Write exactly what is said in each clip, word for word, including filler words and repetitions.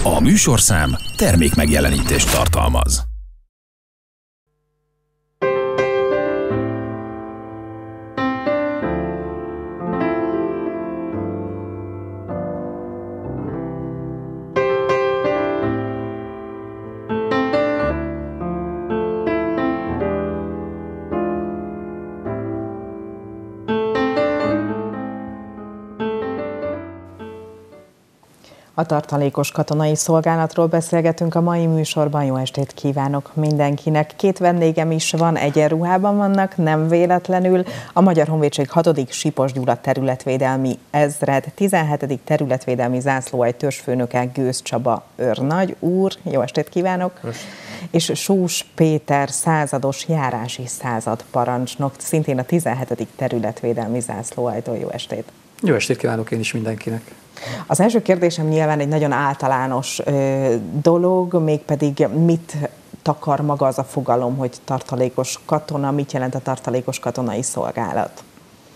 A műsorszám termék megjelenítést tartalmaz. A tartalékos katonai szolgálatról beszélgetünk a mai műsorban. Jó estét kívánok mindenkinek! Két vendégem is van, egyenruhában vannak, nem véletlenül. A Magyar Honvédség hatodik Sipos Gyula területvédelmi ezred tizenhetedik területvédelmi zászlóalj törzsfőnöke Gőz Csaba őrnagy úr. Jó estét kívánok! Köszönöm. És Sós Péter százados járási századparancsnok, szintén a tizenhetedik területvédelmi zászlóaljtól. Jó estét! Jó estét kívánok én is mindenkinek! Az első kérdésem nyilván egy nagyon általános ö, dolog, mégpedig mit takar maga az a fogalom, hogy tartalékos katona, mit jelent a tartalékos katonai szolgálat?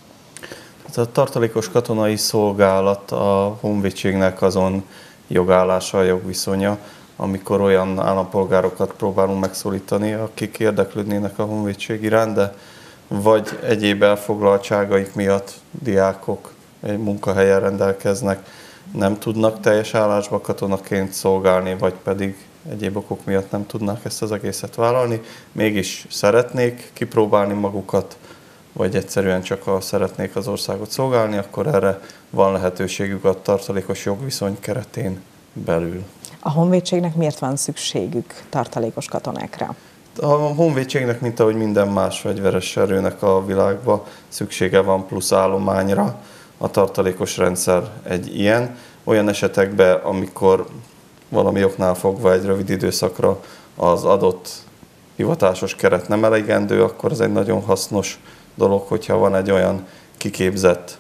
A tartalékos katonai szolgálat a honvédségnek azon jogállása, jogviszonya, amikor olyan állampolgárokat próbálunk megszólítani, akik érdeklődnének a honvédség iránt, de vagy egyéb elfoglaltságaik miatt diákok egy munkahelyen rendelkeznek, nem tudnak teljes állásba katonaként szolgálni, vagy pedig egyéb okok miatt nem tudnak ezt az egészet vállalni, mégis szeretnék kipróbálni magukat, vagy egyszerűen csak a szeretnék az országot szolgálni, akkor erre van lehetőségük a tartalékos jogviszony keretén belül. A honvédségnek miért van szükségük tartalékos katonákra? A honvédségnek, mint ahogy minden más fegyveres erőnek a világban, szüksége van plusz állományra. A tartalékos rendszer egy ilyen. Olyan esetekben, amikor valami oknál fogva egy rövid időszakra az adott hivatásos keret nem elegendő, akkor ez egy nagyon hasznos dolog, hogyha van egy olyan kiképzett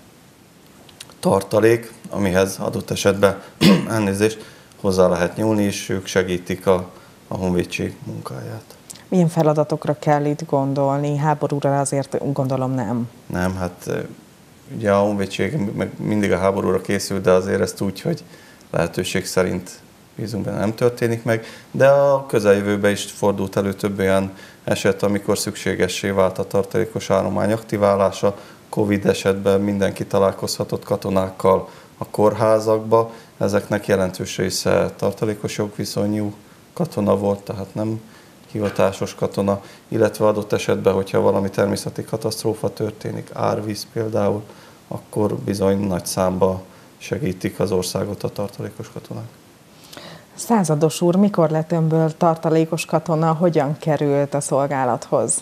tartalék, amihez adott esetben elnézést hozzá lehet nyúlni, és ők segítik a, a honvédség munkáját. Milyen feladatokra kell itt gondolni? Háborúra azért gondolom nem. Nem, hát ugye a honvédség mindig a háborúra készül, de azért ezt úgy, hogy lehetőség szerint bízunk benne, nem történik meg. De a közeljövőben is fordult elő több olyan eset, amikor szükségessé vált a tartalékos állomány aktiválása. Covid esetben mindenki találkozhatott katonákkal a kórházakba. Ezeknek jelentős része tartalékos jogviszonyú katona volt, tehát nem hivatásos katona, illetve adott esetben, hogyha valami természeti katasztrófa történik, árvíz például, akkor bizony nagy számba segítik az országot a tartalékos katonák. Százados úr, mikor lett önből tartalékos katona, hogyan került a szolgálathoz?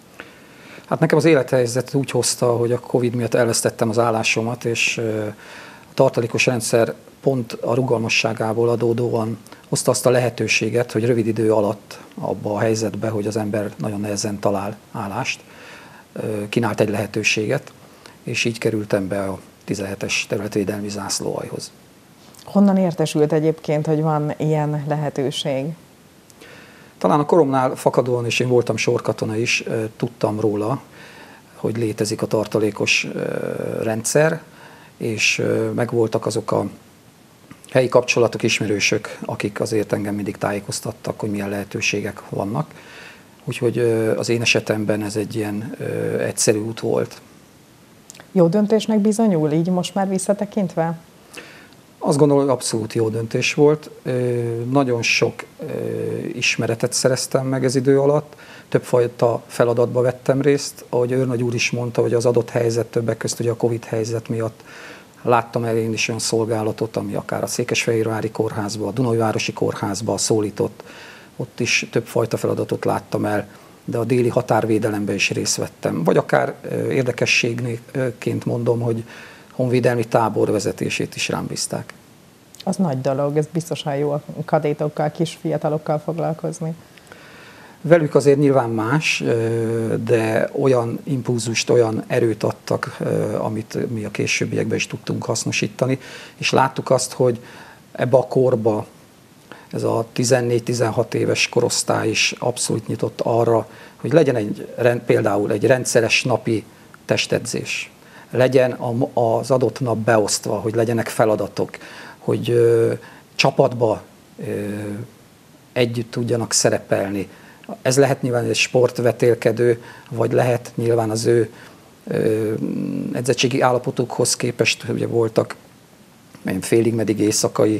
Hát nekem az élethelyzet úgy hozta, hogy a Covid miatt elvesztettem az állásomat, és a tartalékos rendszer pont a rugalmasságából adódóan hozta azt a lehetőséget, hogy rövid idő alatt abba a helyzetbe, hogy az ember nagyon nehezen talál állást, kínált egy lehetőséget, és így kerültem be a tizenhetes területvédelmi zászlóaljhoz. Honnan értesült egyébként, hogy van ilyen lehetőség? Talán a koromnál fakadóan, és én voltam sorkatona is, tudtam róla, hogy létezik a tartalékos rendszer, és megvoltak azok a helyi kapcsolatok, ismerősök, akik azért engem mindig tájékoztattak, hogy milyen lehetőségek vannak. Úgyhogy az én esetemben ez egy ilyen egyszerű út volt. Jó döntésnek bizonyul, így most már visszatekintve? Azt gondolom, hogy abszolút jó döntés volt. Nagyon sok ismeretet szereztem meg ez idő alatt, többfajta feladatba vettem részt. Ahogy őrnagy úr is mondta, hogy az adott helyzet, többek között ugye a Covid helyzet miatt láttam el én is olyan szolgálatot, ami akár a Székesfehérvári kórházba, a Dunajvárosi kórházba szólított. Ott is többfajta feladatot láttam el, de a déli határvédelemben is részt vettem. Vagy akár érdekességként mondom, hogy honvédelmi tábor vezetését is rám bízták. Az nagy dolog, ez biztosan jó a kadétokkal, kis fiatalokkal foglalkozni. Velük azért nyilván más, de olyan impulzust, olyan erőt adtak, amit mi a későbbiekben is tudtunk hasznosítani, és láttuk azt, hogy ebbe a korba ez a tizennégy-tizenhat éves korosztály is abszolút nyitott arra, hogy legyen egy, például egy rendszeres napi testedzés. Legyen az adott nap beosztva, hogy legyenek feladatok, hogy csapatba együtt tudjanak szerepelni. Ez lehet nyilván egy sportvetélkedő, vagy lehet nyilván az ő edzettségi állapotukhoz képest, ugye voltak félig meddig éjszakai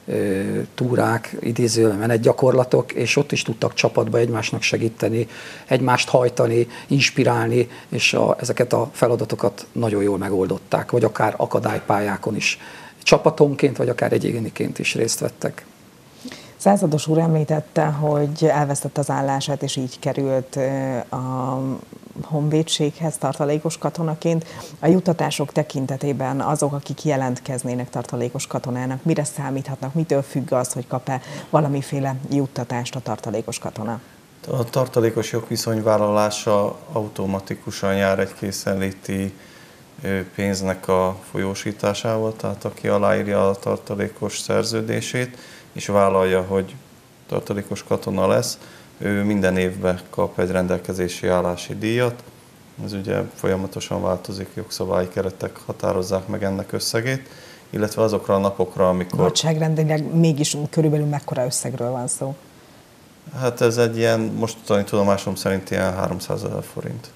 túrák, idézőjelben menetgyakorlatok, és ott is tudtak csapatba egymásnak segíteni, egymást hajtani, inspirálni, és a, ezeket a feladatokat nagyon jól megoldották, vagy akár akadálypályákon is csapatonként, vagy akár egyéniként is részt vettek. Százados úr említette, hogy elvesztette az állását, és így került a honvédséghez tartalékos katonaként. A juttatások tekintetében azok, akik jelentkeznének tartalékos katonának, mire számíthatnak, mitől függ az, hogy kap-e valamiféle juttatást a tartalékos katona? A tartalékos jogviszony vállalása automatikusan jár egy készenléti pénznek a folyósításával, tehát aki aláírja a tartalékos szerződését, és vállalja, hogy tartalékos katona lesz, ő minden évben kap egy rendelkezési állási díjat. Ez ugye folyamatosan változik, jogszabályi keretek határozzák meg ennek összegét, illetve azokra a napokra, amikor... Nagyságrendileg mégis körülbelül mekkora összegről van szó? Hát ez egy ilyen, mostani tudomásom szerint ilyen háromszázezer forint.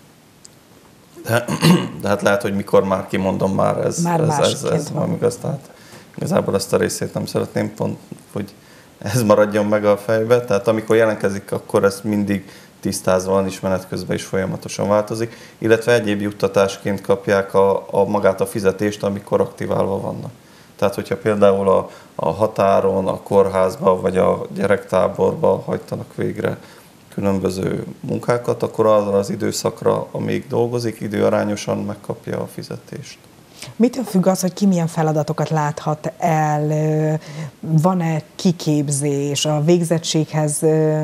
De, de hát lehet, hogy mikor már kimondom már ez, már ez, ez, ez van. igaz, tehát igazából ezt a részét nem szeretném pont, hogy ez maradjon meg a fejbe. Tehát amikor jelentkezik, akkor ez mindig tisztázva van, és menet közben is folyamatosan változik, illetve egyéb juttatásként kapják a, a magát a fizetést, amikor aktiválva vannak. Tehát, hogyha például a, a határon, a kórházban vagy a gyerektáborban hajtanak végre különböző munkákat, akkor arra az időszakra, amíg dolgozik, időarányosan megkapja a fizetést. Mitől függ az, hogy ki milyen feladatokat láthat el? Van-e kiképzés? A végzettséghez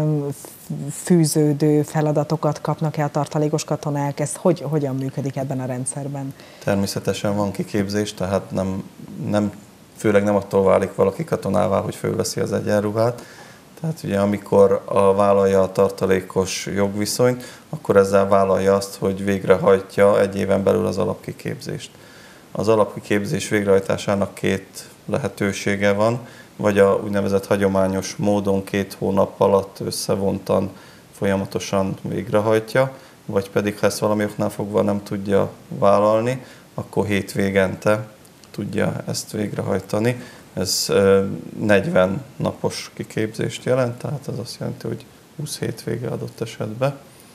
fűződő feladatokat kapnak-e a tartalékos katonák? Ez hogy, hogyan működik ebben a rendszerben? Természetesen van kiképzés, tehát nem, nem, főleg nem attól válik valaki katonává, hogy fölveszi az egyenruhát. Tehát ugye amikor a, vállalja a tartalékos jogviszonyt, akkor ezzel vállalja azt, hogy végrehajtja egy éven belül az alapkiképzést. Az alapkiképzés végrehajtásának két lehetősége van, vagy a úgynevezett hagyományos módon két hónap alatt összevontan folyamatosan végrehajtja, vagy pedig ha ezt valami oknál fogva nem tudja vállalni, akkor hétvégente tudja ezt végrehajtani. Ez negyven napos kiképzést jelent, tehát ez azt jelenti, hogy húsz hétvége adott esetben.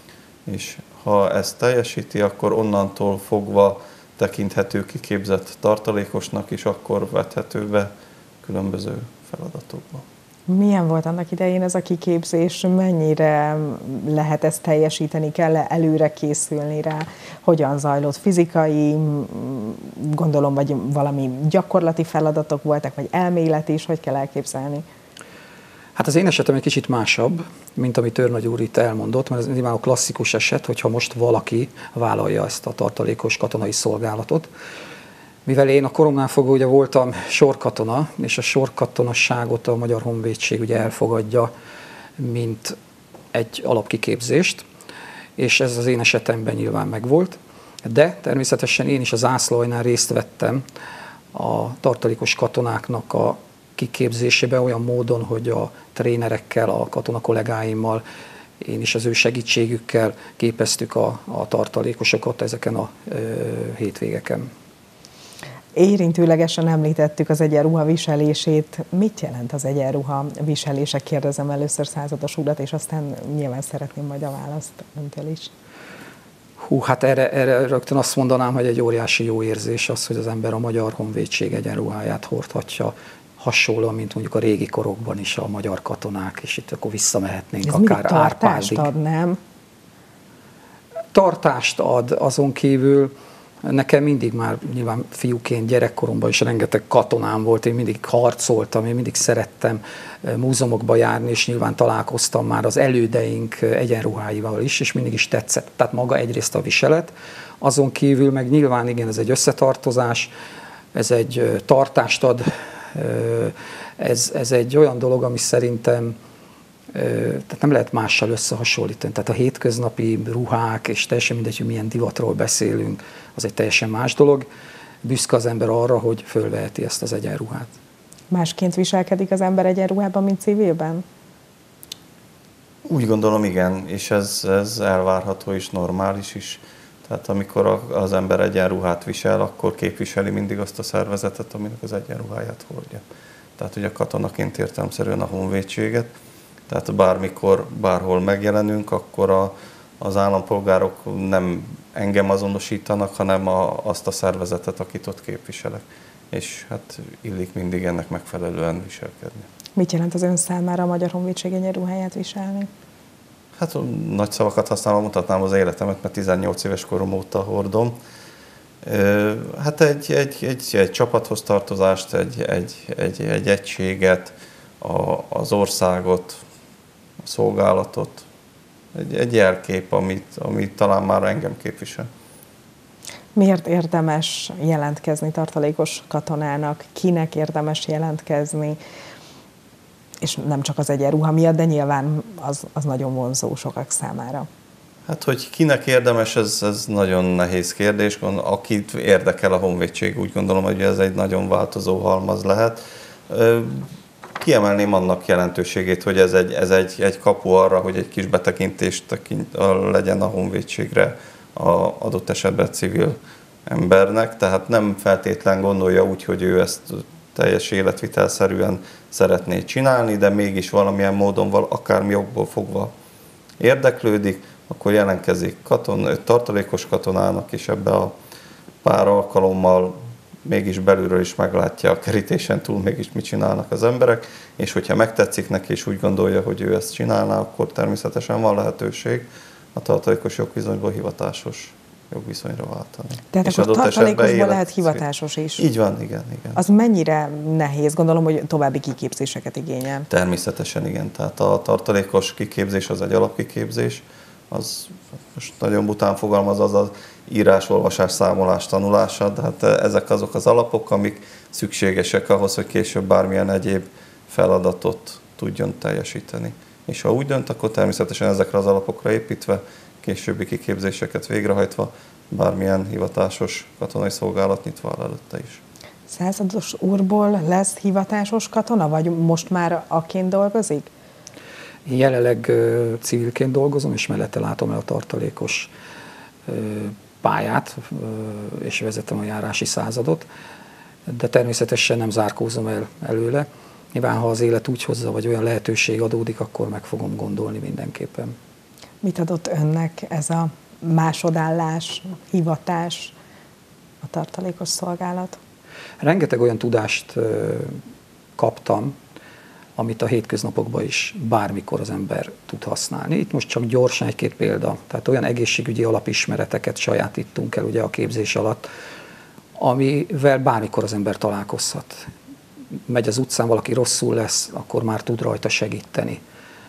És ha ezt teljesíti, akkor onnantól fogva tekinthető kiképzett tartalékosnak, és akkor vethető be különböző feladatokba. Milyen volt annak idején ez a kiképzés? Mennyire lehet ezt teljesíteni? Kell-e előre készülni rá? Hogyan zajlott? Fizikai, gondolom, vagy valami gyakorlati feladatok voltak, vagy elméleti is? Hogy kell elképzelni? Hát az én esetem egy kicsit másabb, mint amit őrnagy úr itt elmondott, mert ez nyilván a klasszikus eset, hogyha most valaki vállalja ezt a tartalékos katonai szolgálatot. Mivel én a koromnál fogva ugye voltam sorkatona, és a sorkatonasságot a Magyar Honvédség ugye elfogadja, mint egy alapkiképzést, és ez az én esetemben nyilván megvolt, de természetesen én is a zászlóajnál részt vettem a tartalékos katonáknak a kiképzésében olyan módon, hogy a trénerekkel, a katona kollégáimmal, én is az ő segítségükkel képeztük a, a tartalékosokat ezeken a ö, hétvégeken. Érintőlegesen említettük az egyenruha viselését. Mit jelent az egyenruha viselése? Kérdezem először százados urat, és aztán nyilván szeretném majd a választ öntől is. Hú, hát erre, erre rögtön azt mondanám, hogy egy óriási jó érzés az, hogy az ember a Magyar Honvédség egyenruháját hordhatja, hasonlóan, mint mondjuk a régi korokban is a magyar katonák, és itt akkor visszamehetnénk. Ez akár tartást Árpádig. ad, nem? Tartást ad, azon kívül nekem mindig már nyilván fiúként, gyerekkoromban is rengeteg katonám volt, én mindig harcoltam, én mindig szerettem múzeumokba járni, és nyilván találkoztam már az elődeink egyenruháival is, és mindig is tetszett. Tehát maga egyrészt a viselet, azon kívül meg nyilván igen, ez egy összetartozás, ez egy tartást ad, ez, ez egy olyan dolog, ami szerintem tehát nem lehet mással összehasonlítani. Tehát a hétköznapi ruhák, és teljesen mindegy, hogy milyen divatról beszélünk, az egy teljesen más dolog. Büszke az ember arra, hogy fölveheti ezt az egyenruhát. Másként viselkedik az ember egyenruhában, mint civilben? Úgy gondolom, igen, és ez, ez elvárható és normális is. Tehát amikor az ember egyenruhát visel, akkor képviseli mindig azt a szervezetet, aminek az egyenruháját hordja. Tehát ugye katonaként értelemszerűen a honvédséget. Tehát bármikor, bárhol megjelenünk, akkor a, az állampolgárok nem engem azonosítanak, hanem a, azt a szervezetet, akit ott képviselek. És hát illik mindig ennek megfelelően viselkedni. Mit jelent az ön számára a Magyar Honvédség egyenruháját viselni? Hát nagy szavakat használva mutatnám az életemet, mert tizennyolc éves korom óta hordom. Hát egy, egy, egy, egy csapathoz tartozást, egy, egy, egy, egy egységet, a, az országot, a szolgálatot, egy, egy jelkép, amit, amit talán már engem képvisel. Miért érdemes jelentkezni tartalékos katonának? Kinek érdemes jelentkezni? És nem csak az egyenruha miatt, de nyilván az, az nagyon vonzó sokak számára. Hát, hogy kinek érdemes, ez, ez nagyon nehéz kérdés. Akit érdekel a honvédség, úgy gondolom, hogy ez egy nagyon változó halmaz lehet. Kiemelném annak jelentőségét, hogy ez egy, ez egy, egy kapu arra, hogy egy kis betekintést tekint, legyen a honvédségre a adott esetben civil embernek. Tehát nem feltétlen gondolja úgy, hogy ő ezt teljes életvitelszerűen szeretné csinálni, de mégis valamilyen módon, akármi okból fogva érdeklődik, akkor jelentkezik katon, tartalékos katonának, és ebbe a pár alkalommal mégis belülről is meglátja a kerítésen túl, mégis mit csinálnak az emberek, és hogyha megtetszik neki, és úgy gondolja, hogy ő ezt csinálná, akkor természetesen van lehetőség a tartalékos jogviszonyból hivatásos jogviszonyra váltani. Tehát és akkor tartalékosból lehet hivatásos is? Így van, igen, igen. Az mennyire nehéz? Gondolom, hogy további kiképzéseket igényel. Természetesen igen. Tehát a tartalékos kiképzés az egy alapkiképzés, az most nagyon bután fogalmaz, az az írás, olvasás, számolás tanulása, de hát ezek azok az alapok, amik szükségesek ahhoz, hogy később bármilyen egyéb feladatot tudjon teljesíteni. És ha úgy dönt, akkor természetesen ezekre az alapokra építve, későbbi kiképzéseket végrehajtva, bármilyen hivatásos katonai szolgálat nyitva áll előtte is. Százados úrból lesz hivatásos katona, vagy most már aként dolgozik? Én jelenleg uh, civilként dolgozom, és mellette látom el a tartalékos uh, pályát, uh, és vezetem a járási századot, de természetesen nem zárkózom el előle. Nyilván, ha az élet úgy hozza, vagy olyan lehetőség adódik, akkor meg fogom gondolni mindenképpen. Mit adott önnek ez a másodállás, hivatás, a tartalékos szolgálat? Rengeteg olyan tudást uh, kaptam, amit a hétköznapokban is bármikor az ember tud használni. Itt most csak gyorsan egy-két példa. Tehát olyan egészségügyi alapismereteket sajátítunk el ugye a képzés alatt, amivel bármikor az ember találkozhat. Megy az utcán, valaki rosszul lesz, akkor már tud rajta segíteni.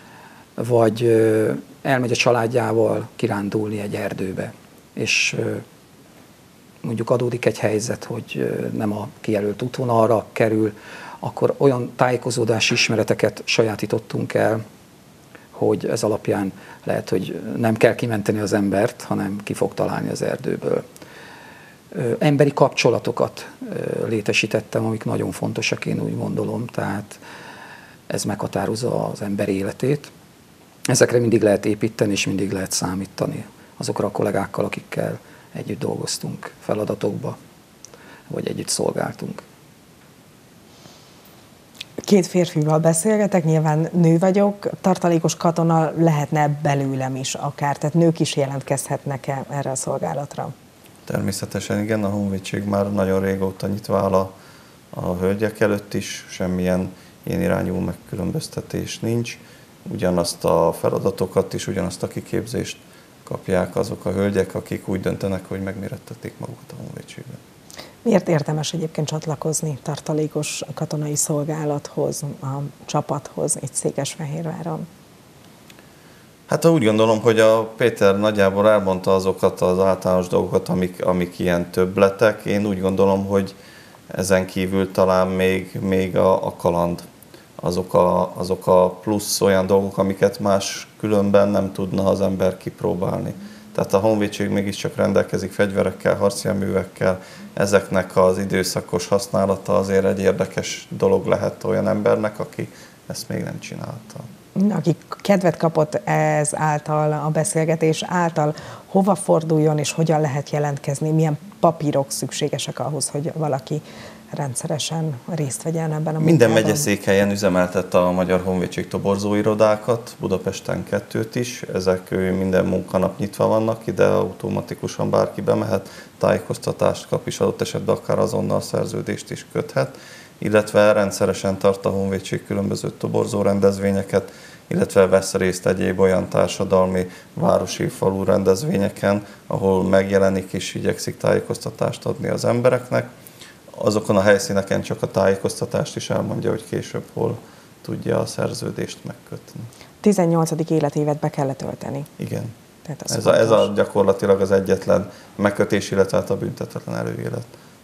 Vagy ö, elmegy a családjával kirándulni egy erdőbe, és ö, mondjuk adódik egy helyzet, hogy ö, nem a kijelölt útvonalra kerül, akkor olyan tájékozódási ismereteket sajátítottunk el, hogy ez alapján lehet, hogy nem kell kimenteni az embert, hanem ki fog találni az erdőből. Emberi kapcsolatokat létesítettem, amik nagyon fontosak, én úgy gondolom, tehát ez meghatározza az ember életét. Ezekre mindig lehet építeni, és mindig lehet számítani azokra a kollégákkal, akikkel együtt dolgoztunk feladatokba, vagy együtt szolgáltunk. Két férfival beszélgetek, nyilván nő vagyok, tartalékos katona lehetne belőlem is akár, tehát nők is jelentkezhetnek-e erre a szolgálatra? Természetesen igen, a honvédség már nagyon régóta nyitva áll a, a hölgyek előtt is, semmilyen ilyen irányú megkülönböztetés nincs. Ugyanazt a feladatokat is, ugyanazt a kiképzést kapják azok a hölgyek, akik úgy döntenek, hogy megmérettetik magukat a honvédségben. Miért érdemes egyébként csatlakozni tartalékos katonai szolgálathoz, a csapathoz itt Székesfehérváron? Hát úgy gondolom, hogy a Péter nagyjából elmondta azokat az általános dolgokat, amik, amik ilyen többletek. Én úgy gondolom, hogy ezen kívül talán még, még a, a kaland, azok a, azok a plusz olyan dolgok, amiket más különben nem tudna az ember kipróbálni. Tehát a honvédség mégiscsak rendelkezik fegyverekkel, harcjárművekkel, ezeknek az időszakos használata azért egy érdekes dolog lehet olyan embernek, aki ezt még nem csinálta. Aki kedvet kapott ez által, a beszélgetés által, hova forduljon és hogyan lehet jelentkezni, milyen papírok szükségesek ahhoz, hogy valaki rendszeresen részt vegyen ebben a Minden munkában? megyeszékhelyen üzemeltette a Magyar Honvédség toborzóirodákat, Budapesten kettőt is, ezek minden munkanap nyitva vannak, ide automatikusan bárki bemehet, tájékoztatást kap, és adott esetben akár azonnal szerződést is köthet, illetve rendszeresen tart a Honvédség különböző toborzó rendezvényeket, illetve vesz részt egyéb olyan társadalmi, városi, falu rendezvényeken, ahol megjelenik és igyekszik tájékoztatást adni az embereknek. Azokon a helyszíneken csak a tájékoztatást is elmondja, hogy később hol tudja a szerződést megkötni. tizennyolcadik életévet be kellett tölteni. Igen. Tehát Ez a, ez a gyakorlatilag az egyetlen megkötés, illetve a büntetetlen előélet.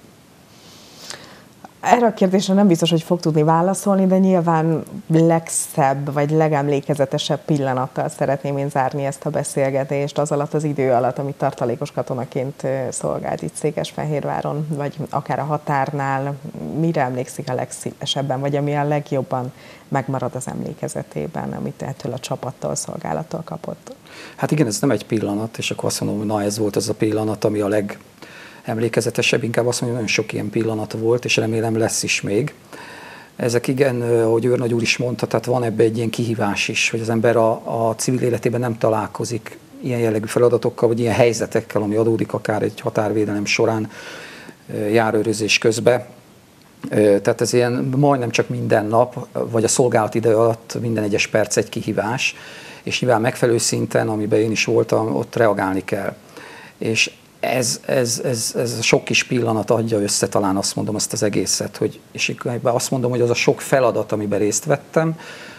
Erre a kérdésre nem biztos, hogy fog tudni válaszolni, de nyilván legszebb vagy legemlékezetesebb pillanattal szeretném én zárni ezt a beszélgetést, az alatt az idő alatt, amit tartalékos katonaként szolgált itt Székesfehérváron, vagy akár a határnál. Mire emlékszik a legszívesebben, vagy ami a legjobban megmarad az emlékezetében, amit ettől a csapattól, szolgálattól kapott? Hát igen, ez nem egy pillanat, és akkor azt mondom, hogy na ez volt az a pillanat, ami a leg emlékezetesebb, inkább azt mondja, hogy nagyon sok ilyen pillanat volt, és remélem lesz is még. Ezek igen, ahogy őrnagy úr is mondta, tehát van ebbe egy ilyen kihívás is, hogy az ember a, a civil életében nem találkozik ilyen jellegű feladatokkal, vagy ilyen helyzetekkel, ami adódik akár egy határvédelem során, járőrözés közben. Tehát ez ilyen majdnem csak minden nap, vagy a szolgálat ide alatt minden egyes perc egy kihívás, és nyilván megfelelő szinten, amiben én is voltam, ott reagálni kell. És Ez, ez, ez, ez a sok kis pillanat adja össze, talán azt mondom, azt az egészet, hogy, és azt mondom, hogy az a sok feladat, amiben részt vettem,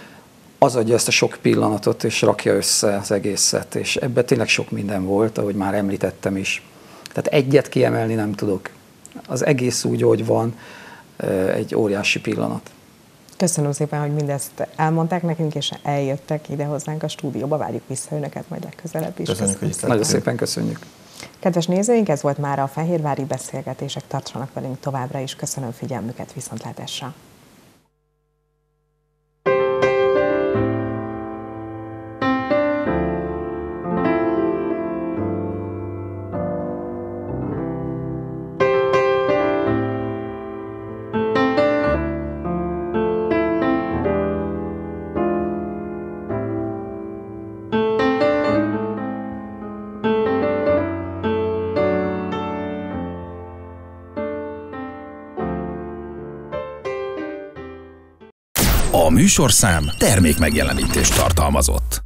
az adja ezt a sok pillanatot, és rakja össze az egészet, és ebben tényleg sok minden volt, ahogy már említettem is. Tehát egyet kiemelni nem tudok. Az egész úgy, hogy van, egy óriási pillanat. Köszönöm szépen, hogy mindezt elmondták nekünk, és eljöttek ide hozzánk a stúdióba. Várjuk vissza önöket majd legközelebb is. Köszönjük, Köszönöm. hogy Nagyon szépen köszönjük. Kedves nézőink, ez volt már a fehérvári beszélgetések, tartsanak velünk továbbra is. Köszönöm figyelmüket, viszontlátásra! A műsorszám termék megjelenítést tartalmazott.